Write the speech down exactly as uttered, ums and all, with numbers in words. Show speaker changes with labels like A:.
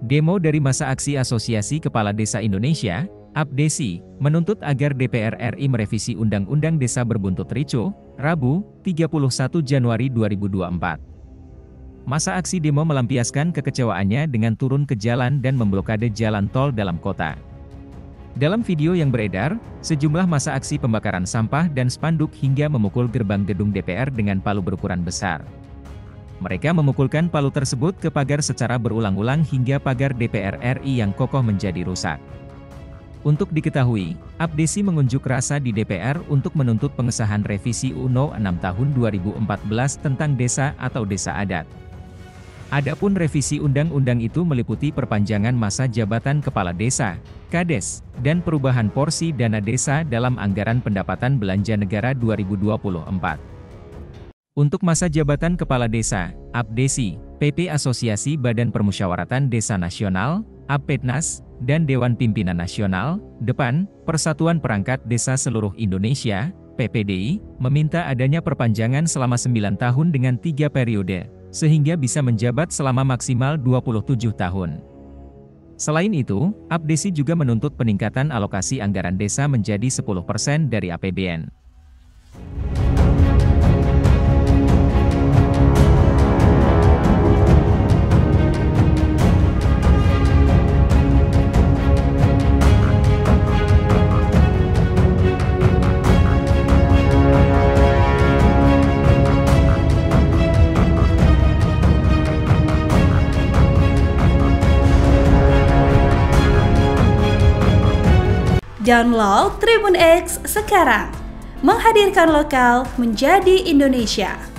A: Demo dari Masa Aksi Asosiasi Kepala Desa Indonesia, APDESI, menuntut agar D P R R I merevisi Undang-Undang Desa berbuntut ricu, Rabu, tiga puluh satu Januari dua ribu dua puluh empat. Masa aksi demo melampiaskan kekecewaannya dengan turun ke jalan dan memblokade jalan tol dalam kota. Dalam video yang beredar, sejumlah masa aksi pembakaran sampah dan spanduk hingga memukul gerbang gedung D P R dengan palu berukuran besar. Mereka memukulkan palu tersebut ke pagar secara berulang-ulang hingga pagar D P R R I yang kokoh menjadi rusak. Untuk diketahui, APDESI mengunjuk rasa di D P R untuk menuntut pengesahan revisi U N O enam tahun dua ribu empat belas tentang desa atau desa adat. Adapun revisi undang-undang itu meliputi perpanjangan masa jabatan kepala desa, Kades, dan perubahan porsi dana desa dalam anggaran pendapatan belanja negara dua ribu dua puluh empat. Untuk masa jabatan kepala desa, APDESI, P P Asosiasi Badan Permusyawaratan Desa Nasional, APEDNAS, dan Dewan Pimpinan Nasional, DEPAN, Persatuan Perangkat Desa Seluruh Indonesia, P P D I, meminta adanya perpanjangan selama sembilan tahun dengan tiga periode, sehingga bisa menjabat selama maksimal dua puluh tujuh tahun. Selain itu, APDESI juga menuntut peningkatan alokasi anggaran desa menjadi sepuluh persen dari A P B N.
B: Download Tribun X sekarang, menghadirkan lokal menjadi Indonesia.